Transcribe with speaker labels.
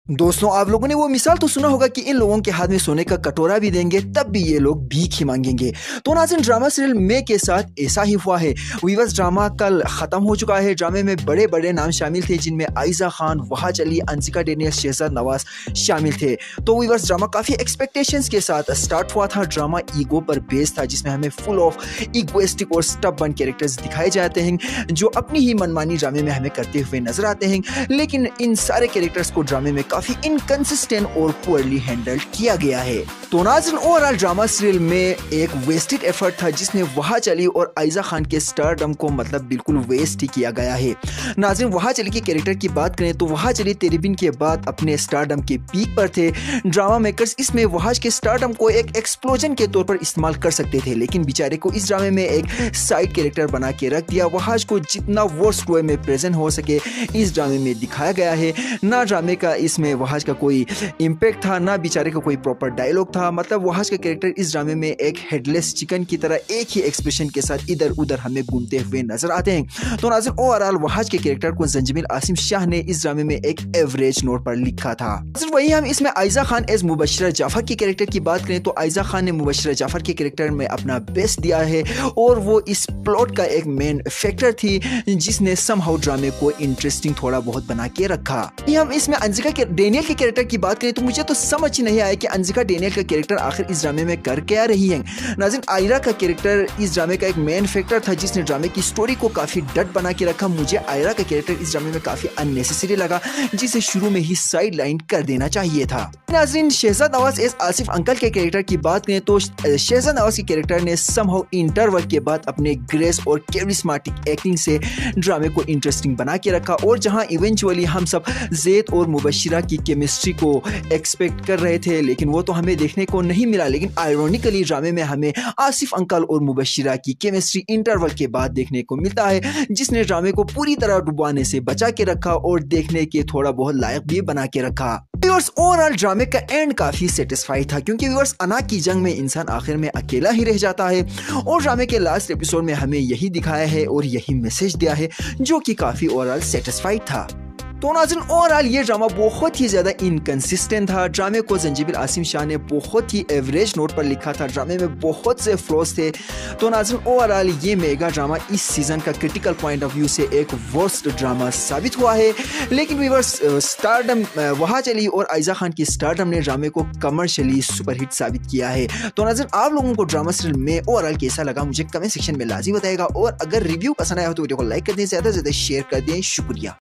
Speaker 1: दोस्तों, आप लोगों ने वो मिसाल तो सुना होगा कि इन लोगों के हाथ में सोने का कटोरा भी देंगे तब भी ये लोग भीख ही मांगेंगे। तो नाज़रीन, ड्रामा सीरियल मे के साथ ऐसा ही हुआ है। वीवर्स, ड्रामा कल खत्म हो चुका है। ड्रामे में बड़े बड़े नाम शामिल थे जिनमें आयजा खान, वहाज अली, अंशिका डेनियल, शहजाद नवाज शामिल थे। तो वीवर्स, ड्रामा काफी एक्सपेक्टेशंस के साथ स्टार्ट हुआ था। ड्रामा ईगो पर बेस्ड था जिसमें हमें फुल ऑफ इगोइस्टिक और स्टबर्न कैरेक्टर्स दिखाए जाते हैं जो अपनी ही मनमानी ड्रामे में हमें करते हुए नजर आते हैं। लेकिन इन सारे कैरेक्टर्स को ड्रामे में काफी इनकंसिस्टेंट और पुअरली हैंडल किया गया है। तो नाज़रीन, ओवरऑल ड्रामा सीरियल में एक वेस्टेड एफर्ट था जिसमें वहाज अली और आयजा खान के स्टारडम को बिल्कुल वेस्ट ही किया गया है। नाज़रीन, वहाज अली के कैरेक्टर की बात करें तो वहाज अली तेरे बिन के बाद अपने स्टारडम के पीक पर थे। ड्रामा मेकर्स इसमें वहाज के स्टारडम को एक एक्सप्लोजन के तौर पर इस्तेमाल कर सकते थे, लेकिन बेचारे को इस ड्रामे में एक साइड कैरेक्टर बना के रख दिया। वहाज को जितना वर्स्ट वे में प्रेजेंट हो सके इस ड्रामे में दिखाया गया है। ना ड्रामे का इसमें वहाज का कोई इम्पैक्ट था, ना बेचारे का कोई प्रॉपर डायलॉग था। वहाज का कैरेक्टर इस ड्रामे में एक हेडलेस चिकन की तरह एक ही एक्सप्रेशन के साथ इधर उधर हमें घूमते हुए नजर आते हैं। तो नाज़रीन, ओवरऑल वहाज के कैरेक्टर को जंजीबिल आसिम शाह ने इस ड्रामे में एक एवरेज नोट पर लिखा था। वही हम इसमें आयजा खान एज मुबश्शिरा जाफर के कैरेक्टर की बात करें तो आयजा खान ने मुबश्शिरा जाफर के कैरेक्टर में अपना बेस्ट दिया है और वो इस प्लॉट का एक मेन फैक्टर थी जिसने समहाउ ड्रामे को इंटरेस्टिंग थोड़ा बहुत बना के रखा। हम इसमें अंशिका के डेनियल के कैरेक्टर की बात करें तो मुझे तो समझ ही नहीं आया कि अंशिका डेनियल का कैरेक्टर आखिर इस ड्रामे में कर क्या रही है। नाज़रीन, आयरा का कैरेक्टर इस ड्रामे का एक मेन फैक्टर था जिसने ड्रामे की स्टोरी को काफी डट बना के रखा। मुझे आयरा का कैरेक्टर इस ड्रामे में काफी अननेसेसरी लगा जिसे शुरू में ही साइड लाइन कर देना चाहिए था। नाज़रीन, शहजाद नवाज एज आसिफ अंकल के कैरेक्टर की बात करें तो शहजाद नवाज के कैरेक्टर ने समहाउ इंटरवल के बाद अपने ग्रेस और कैरिस्मेटिक एक्टिंग से ड्रामे को इंटरेस्टिंग बना के रखा और जहां इवेंचुअली हम सब ज़ैद और मुबश्शिरा की केमिस्ट्री को एक्सपेक्ट कर रहे थे लेकिन वो तो हमें देखने को नहीं मिला। लेकिन आयरोनिकली ड्रामे में हमें आसिफ अंकल और मुबश्शिरा की केमिस्ट्री इंटरवल के बाद देखने को मिलता है जिसने ड्रामे को पूरी तरह डुबाने से बचा के रखा और देखने के थोड़ा बहुत लायक भी बना के रखा। व्यूअर्स, ओवरऑल ड्रामे का एंड काफी सेटिस्फाइड था क्योंकि व्यूअर्स, अना की जंग में इंसान आखिर में अकेला ही रह जाता है और ड्रामे के लास्ट एपिसोड में हमें यही दिखाया है और यही मैसेज दिया है जो कि काफी ओवरऑल सेटिस्फाइड था। तो नाज़रीन, ओवरऑल ये ड्रामा बहुत ही ज़्यादा इनकंसिस्टेंट था। ड्रामे को जंजीबिल आसिम शाह ने बहुत ही एवरेज नोट पर लिखा था। ड्रामे में बहुत से फ्लॉज थे। तो नाज़रीन, ओवरऑल ये मेगा ड्रामा इस सीज़न का क्रिटिकल पॉइंट ऑफ व्यू से एक वर्स्ट ड्रामा साबित हुआ है। लेकिन व्यूअर्स, स्टारडम वहाज अली और आयजा खान की स्टारडम ने ड्रामे को कमर्शियली सुपरहिट साबित किया है। तो नाज़रीन, आप लोगों को ड्रामा सीरियल में ओवरऑल कैसा लगा मुझे कमेंट सेक्शन में लाजिम बताएगा और अगर रिव्यू पसंद आया हो तो वीडियो को लाइक कर दें, ज़्यादा से ज़्यादा शेयर कर दें। शुक्रिया।